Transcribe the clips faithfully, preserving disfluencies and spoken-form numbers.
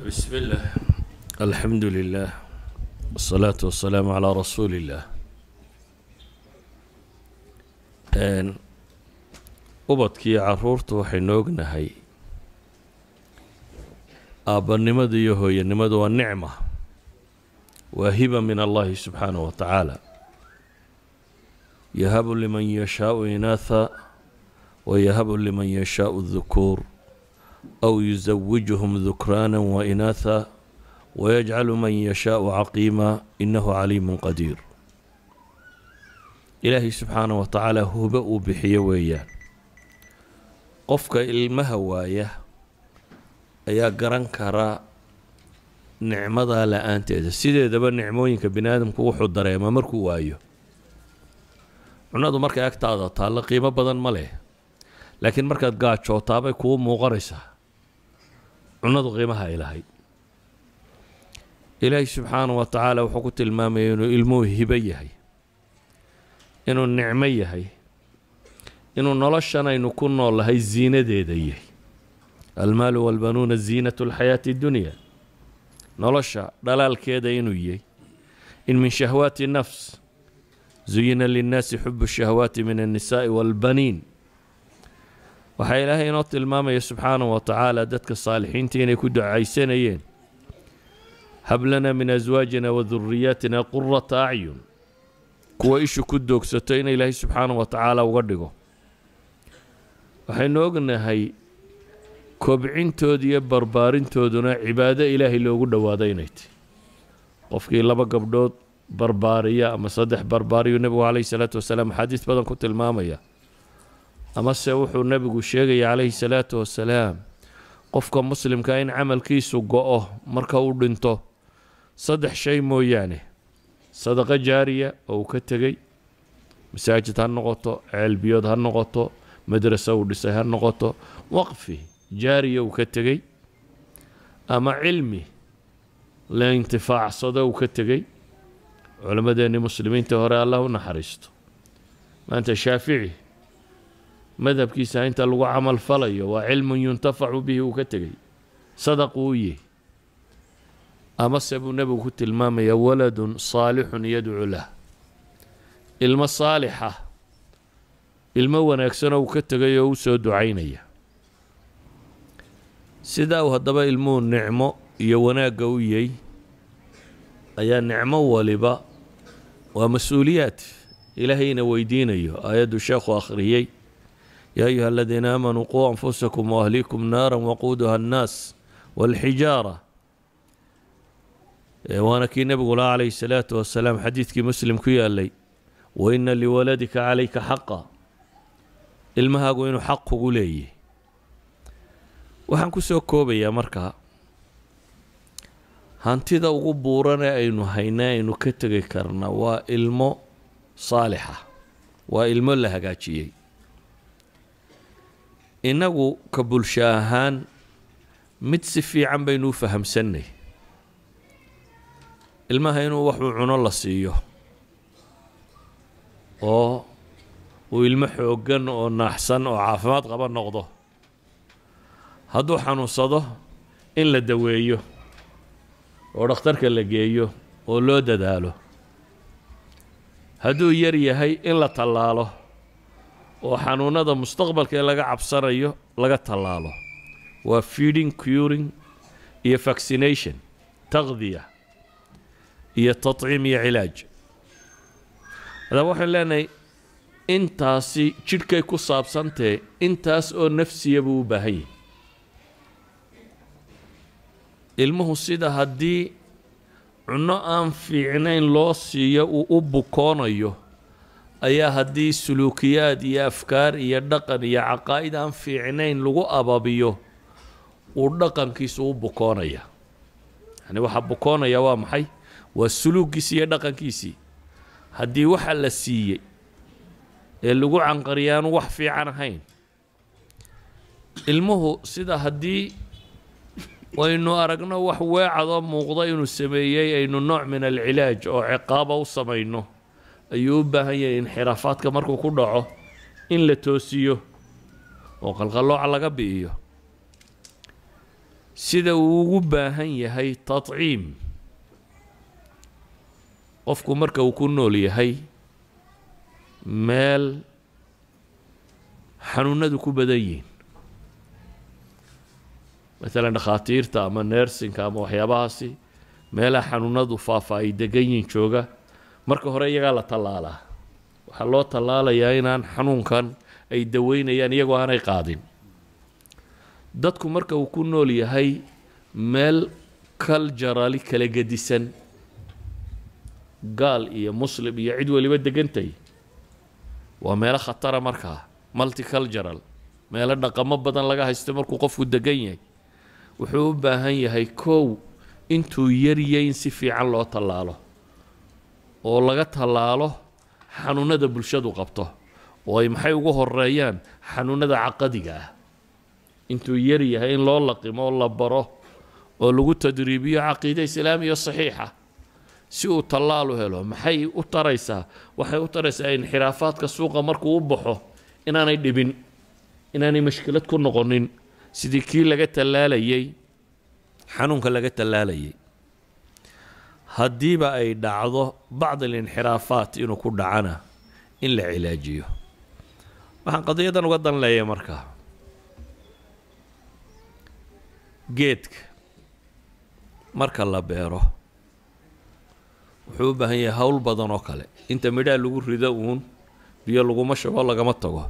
بسم الله الحمد لله والصلاة والسلام على رسول الله. أن ubadkii caruurtu waxaynu ognahay aabanimadu iyo hooyanimadu waa nicma waa hiba min allahi subxaanahu wa tacaala yahabu liman yashaau inaatha wayahabu liman yashaau dhukuur aw yuzawijuhum dhukraana wa inaatha wayajcalu man yashaau caqiima innahu caliimun qadiir. ilaahay subxaanahu wa tacaala huba uu bixiyo weeyaan. qofka ilmaha waaya ayaa garan kara nicmada la'aanteeda. sideedaba nicmooyinka bini aadamku wuxuu dareemaa markuu waayo. cunadu markay agtaada taallo qiimo badan ma leh, laakiin markaad gaajootaabay kuu muuqanaysaa cunadu qiimaha ay lahayd. ilaahay subxaanahu wa tacaala wuxuu ku tilmaamaya inuu ilmuhu hibo yahay, inuu nicmo yahay, inuu noloshan aynu ku noolahay ziinadeeda yahay. almaalu walbanuuna ziinatu alxayaati addunya. nolosha dhalaalkeeda inuu yahay. in min shahwaati nafs zuyina linnaasi xubu shahawaati min annisaa'i waalbaniin. waxaa ilaahay inoo tilmaamaya subxaanahu wa tacaala dadka saalixiinta inay ku ducaysanayeen hab lana min aswaajina wa duriyaatina qurata acyun. kuwa ishu ku doogsato in ilaahay subxaanahu wa tacaala uga dhigo. waxaynu ognahay kobcintooda iyo barbaarintooduna cibaado ilaahay loogu dhowaado inay tahy. qofkii laba gabdhood barbaariya ama saddex barbaariyu nebigu calayhi salaatu wasalaam axaadiis badan ku tilmaamaya. amase wuxuu nebigu sheegaya calayhi salaatu wasalaam qofka muslimka in camalkiisu go-o marka uu dhinto saddex shay mooyaane: sadaqo jaariya oo uu ka tegey, masaajid ha noqoto, ceelbiyood ha noqoto, madrasa uu dhisay ha noqoto, waqfi jaariya uu ka tegey, ama cilmi la intifaacsado uu ka tegey. culammadeenni muslimiinta hore allah u naxariisto. maanta shaafici madhabkiisa inta lagu camal falayo waa cilmun yuntafacu bihi uu ka tegey, sadaq uu yahy. amase buu nebigu ku tilmaamaya waladun saalixun yadcu lah. ilmo saalixa, ilmo wanaagsanoo uu ka tegay oo u soo ducaynaya. sidaa uu haddaba ilmuhu nicmo iyo wanaagga u yahy ayaa nicmo waliba waa mas-uuliyaad ilaahayna weydiinayo. aayaddu sheekhu akhriyey: yaa ayuha aladiina aamanuu quu anfusakum waahliikum naaran waquuduha annaas waalxijaara. waana kii nebigu laha calayhi salaatu wasalaam xadiidkii muslim ku yaalay: wa ina liwaladika calayka xaqa. ilmahaagu inuu xaq kugu leeyahy. waxaan ku soo koobayaa markaa hantida ugu buuran ee aynu hayna aynu ka tegi karna waa ilmo saalixa, waa ilmo la hagaajiyey. innagu ka bulsho ahaan mid si fiican baynu u fahamsannay. ilmaha inuu waxuu cuno la siiyo oo uu ilmo xooggan oo naaxsan oo caafimaad qaba noqdo. hadduu xanuunsado in la daweeyo oo dhakhtarka la geeyo oo loo dadaalo. hadduu yar yahay in la tallaalo oo xanuunada mustaqbalka ee laga cabsanayo laga tallaalo. waa feeding, curing iyo vaccination, taqdiya iyo tatciim iyo cilaaj. haddaba waxaan leenahay intaasi jidhkay ku saabsantahe, intaas oo nafsiya buu u baahan yahy. ilmuhu sida haddii cunno aan fiicnayn loo siiyo uu u bukoonayo, ayaa haddii suluukiyaad iyo afkaar iyo dhaqan iyo caqaa'id aan fiicnayn lagu ababiyo uu dhaqankiisu u bukoonaya. yani waxaa bukoonaya waa maxay? waa suluuggiisii iyo dhaqankiisii. haddii waxa la siiyey ee lagu canqariya aanu wax fiican ahayn, ilmuhu sida haddii waynu aragno wax weecadoo muuqda inuu sameeyey aynu nooc min alcilaaj oo ciqaaba u samayno, ayuu u baahan yahay inxiraafaadka markuu ku dhaco in la toosiyo oo qalqallooca laga bi'iyo. sida uu ugu baahan yahay tatciim qofku marka uu ku nool yahay meel xanuunadu ku badan yihiin maalan dhakhaatiirta ama neersinka ama waxyaabahaasi meelaha xanuunadu faafa ay degan yihiin jooga marka hore iyagaa la tallaalaa waxaa loo tallaalayaa inaan xanuunkan ay daweynayaan iyagoo aanay qaadin dadku marka uu ku nool yahay meel culturally kala gedisan gaal iyo muslim iyo cid waliba degantay waa meelo khatara markaa multicultural meelo dhaqamo badan laga haysto markuu qofku degan yahay wuxuu u baahan yahay kow intuu yaryay in si fiican loo tallaalo oo laga tallaalo xanuunada bulshadu qabto oo ay maxay ugu horeeyaan xanuunada caqadiga ah intuu yar yahay in loo laqimo oo la baro oo lagu tadriibiyo caqiide islaamiya saxiixa si uu tallaalu helo maxay u taraysaa waxay u taraysaa inxiraafaadka suuqa markuu u baxo inaanay dhibin inaanay mashkilad ku noqonin sidii kii laga tallaalayay xanuunka laga tallaalayay haddiiba ay dhacdo bacd alinxiraafaat inuu ku dhacana in la cilaajiyo waxaan qadiyadan uga dan leeyahay markaa geedka marka la beero wuxuu u baahan yahay hawl badan oo kale inta midhaha lagu rido uun biyo laguma shubo lagama tago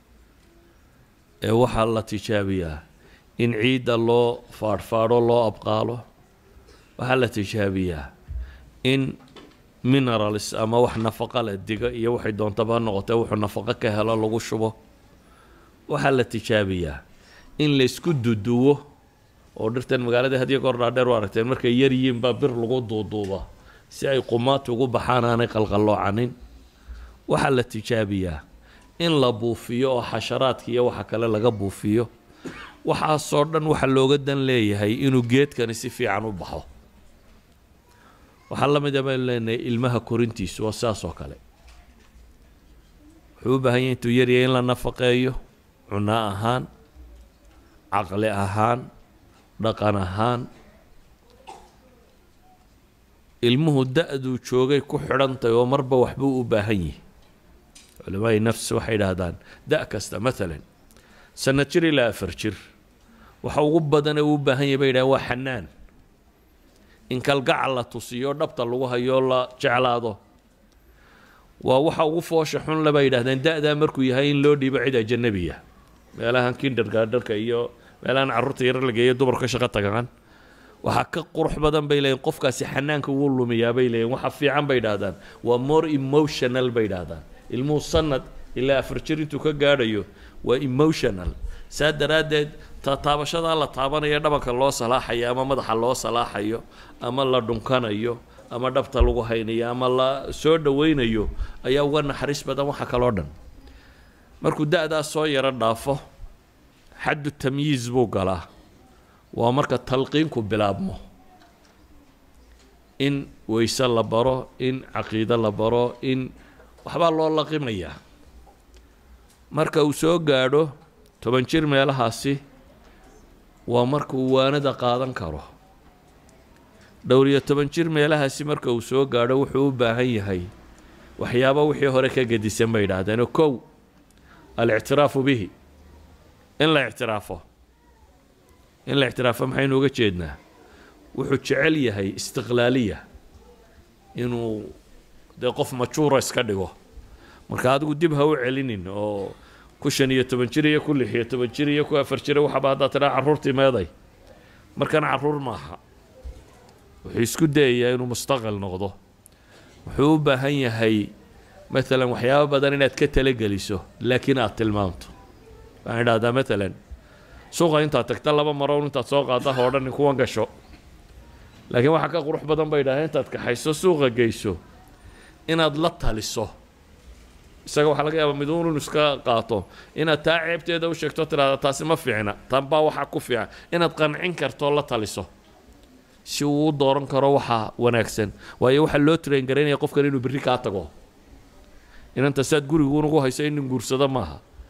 ee waxaa la tijaabiyaa in ciidda loo faadhfaadho loo abqaalo waxaa la tijaabiyaa in minerals ama wax nafaqo leh diga iyo waxay doontaba ha noqotee wuxuu nafaqo ka helo lagu shubo waxaa la tijaabiyaa in laysku duduwo oo dhirtan magaalada hadiyo goor dhaadheer u aragteen markay yar yihiin baa bir lagu duuduuba si ay qumaat ugu baxaan aanay qalqalloocanin waxaa la tijaabiyaa in la buufiyo oo xasharaadka iyo waxa kale laga buufiyo waxaasoo dhan waxa looga dan leeyahay inuu geedkani si fiican u baxo waxaa la mid ah baynu leenahay ilmaha korintiisu waa saas oo kale wuxuu u baahan yahay intuu yaryahay in la nafaqeeyo cunno ahaan caqli ahaan dhaqan ahaan ilmuhu da-duu joogay ku xidhantahy oo marba waxbuu u baahan yihi culamaai nafs waxay idhaahdaan da' kasta maalan sanad jir ilaa afar jir waxa ugu badane uu u baahan yahy bay yidhahdeen waa xanaan in kalgacal la tusiyo dhabta lagu hayo la jeclaado waa waxa ugu foosha xun le bay yidhahdeen da-daa markuu yahay in loo dhiibo cid ajanabiya meelahan kindergaadharka iyo meelahan carruurta yar la geeyo dumarku ka shaqo tagaan waxaa ka qurux badan bay leeyiin qofkaasi xanaanka wuu lumiyaa bay leeyiin waxa fiican bay yidhaahdaan waa more emotional bay yidhaahdaan ilmuhu sanad ilaa afar jir intuu ka gaadhayo waa emotional saa daraaddeed taataabashadaa la taabanaya dhabanka loo salaaxayo ama madaxa loo salaaxayo ama la dhunkanayo ama dhabta lagu haynayo ama la soo dhawaynayo ayaa uga naxariis badan waxa kaloo dhan markuu da-daas soo yaro dhaafo xaddu tamyiiz buu galaa waa marka talqiinku bilaabmo in weyse la baro in caqiide la baro in waxbaa loo laqimayaa marka uu soo gaadho toban jir meelahaasi waa marka uu waanada qaadan karo dhowr iyo toban jir meelahaasi marka uu soo gaadho wuxuu u baahan yahay waxyaaba wixii hore ka gedisan bay yidhaahdeen kow alictiraafu bihi in la ictiraafo in la ictiraafo maxaynu uga jeednaa wuxuu jecel yahay istiqlaaliya inuu dee qof majuura iska dhigo marka adigu dib ha u celinin oo ku shan iyo toban jir iyo ku lix iyo toban jir iyo ku afar jir waxaba haddaad tidhaa carruurtii meeday markana carruur maaha wuxuu isku dayayaa inuu mustaqil noqdo wuxuu u baahan yahay maalan waxyaabo badan inaad ka talageliso laakiin aad tilmaamto waxaan idhahdaa maalan suuqa intaad tagta laba maroon intaad soo qaada ha odhan kuwan gasho laakiin waxaa ka qurux badan bay idhahdeen intaad kaxayso suuqa geyso inaad la taliso isaga waxaa laga yaabaa miduun inu iska qaato inaad taa ceebteeda u sheegto tidhahda taasi ma fiicna tan baa waxaa ku fiican inaad qancin karto la taliso si uu u dooran karo waxa wanaagsan waayo waxaa loo train garaynaya qofkan inuu berri kaa tago inanta saad guriguunugu hayso in guursado maaha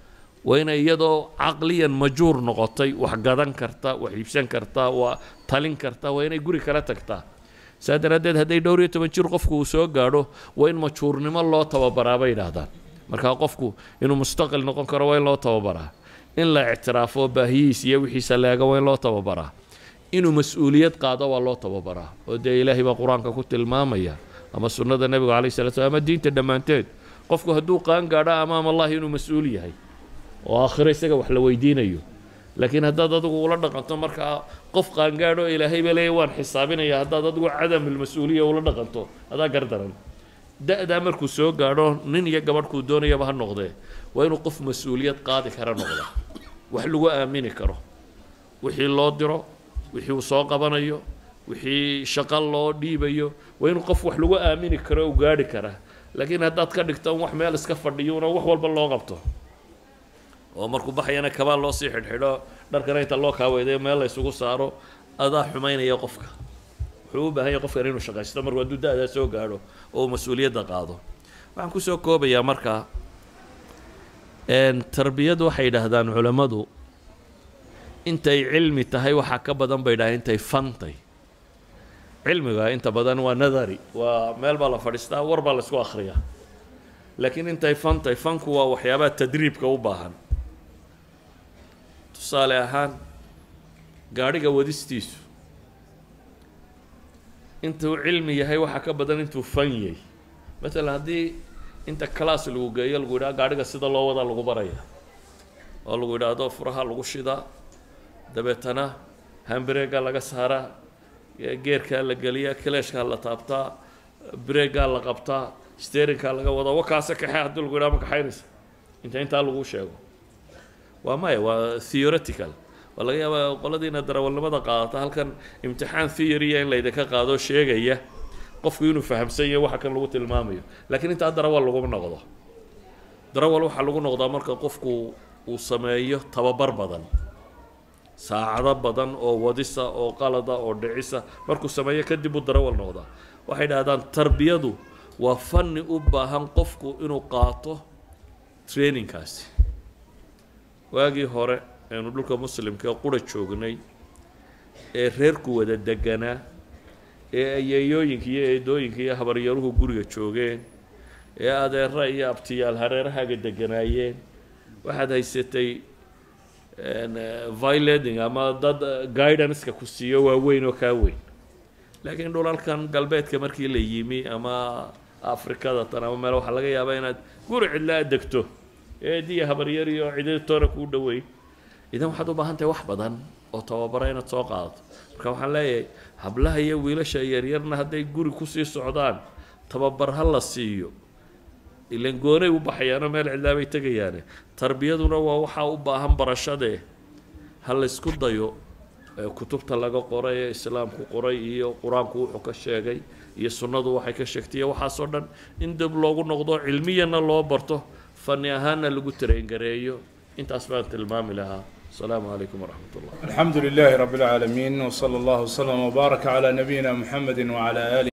وين يدو عقليا مجور نقطي وحقدان كرتا وحيبسان كرتا وطالين كرتا وين يقولي كلا تكتا سادنا ديد هدي دوري تمنشير قفكو سو غادو وين مجورنimo loo tababaraa bay yiraahdaan marka qofku inuu mustaqil noqon karo way loo tababaraa in la ictiraafo baahiis iyo wixiisa laaga way loo tababaraa inuu mas'uuliyad qaado waa loo tababaraa oo de ilaahay baa quraanka ku tilmaamaya ama sunnada nabiga kaleey salaatu ama diinta dhamaanteed qofku haduu qaan gaadho amaam Allah inuu mas'uul yahay oo aakhire isaga wax la weydiinayo laakiin haddaad adigu ula dhaqanto marka qof qaan gaadho ilaahay baa leeyahay waan xisaabinaya haddaad adigu cadam ilmas'uuliyad ula dhaqanto adaa gardaran da'da markuu soo gaadho nin iyo gabadh ku doonayaba ha noqdee waa inuu qof mas'uuliyad qaadi kara noqdo wax lagu aamini karo wixii loo diro wixii uu soo qabanayo wixii shaqo loo dhiibayo waa inuu qof wax lagu aamini karo oo gaadhi kara laakiin haddaad ka dhigto wax meel iska fadhiyo wax walba loo qabto oo markuu baxayana kabaa loo sii xidhxidho dharkana inta loo kaaweeday meel la isugu saaro adaa xumaynaya qofka wuxuu u baahan yahay qofka inuu shaqaysto markuu hadduu da'da soo gaadho oo mas'uuliyadda qaado waxaan ku soo koobayaa markaa tarbiyadu waxay yidhaahdaan culammadu intay cilmi tahay waxaa ka badan bay yidhahdeen intay fantay cilmiga inta badan waa nadari waa meel baa la fadhiistaa war baa la isku akhriyaa laakiin intay fantay fanku waa waxyaabaha tadriibka u baahan tusaale ahaan gaadhiga wadistiisu intuu cilmi yahay waxaa ka badan intuu fan yahay maalan haddii inta class lagu geeyo lagu yidhaha gaadhiga sida loo wadaa lagu baraya oo lagu yidhaahdo furaha lagu shidaa dabeetana hambareega laga saaraa geerkaa la geliyaa kaleeshkaa la taabtaa breegaa la qabtaa steerinkaa laga wadaa wakaase kaxee haddii lagu yidhaha ma kaxaynaysa inta intaa lagu sheego waa maya waa theoretical waa laga yaabaa qoladiina darawalnimada qaadata halkan imtixaan theory in laydinka qaado sheegaya qofku inuu fahamsan yahay waxa kan lagu tilmaamayo laakiin inta darawal lagu noqdo darawal waxa lagu noqdaa marka qofku uu sameeyo tababar badan saacado badan oo wadisa oo qalada oo dhicisa markuu sameeyo kadib uu darawal noqdaa waxay yiraahdaan tarbiyadu waa fanni u baahan qofku inuu qaato training kaasi waagii hore aynu dhulka muslimka qura joognay ee reerku wada deganaa ee ayeeyooyinka iyo eedooyinka iyo habaryaruhu guriga joogeen ee adeera iyo abtiyaal hareerahaga deganaayeen waxaad haysatay violating ama dad guidance-ka ku siiyo waaweyn oo kaa weyn laakiin dhulalkan galbeedka markii la yimi ama afrikada tan ama meel waxaa laga yaabaa inaad guri cidla degto eediya habaryar iyo ciditoona kuu dhaweyn idan waxaad u baahan tahay wax badan oo tababara inaad soo qaadato marka waxaan leeyahay hablaha iyo wiilasha yaryarna hadday guri kusii socdaan tababar ha la siiyo ilan goonay u baxayaano meel cidlaabay tegayaane tarbiyaduna waa waxaa u baahan barashadee ha la isku dayo kutubta laga qoray ee islaamku qoray iyo qur-aanku wuxuu ka sheegay iyo sunnadu waxay ka sheegtay iyo waxaasoo dhan in dib loogu noqdo cilmiyana loo barto fanni ahaanna lagu tareyngareeyo intaas baan tilmaami lahaa السلام عليكم ورحمة الله. الحمد لله رب العالمين وصلى الله وسلم وبارك على نبينا محمد وعلى آله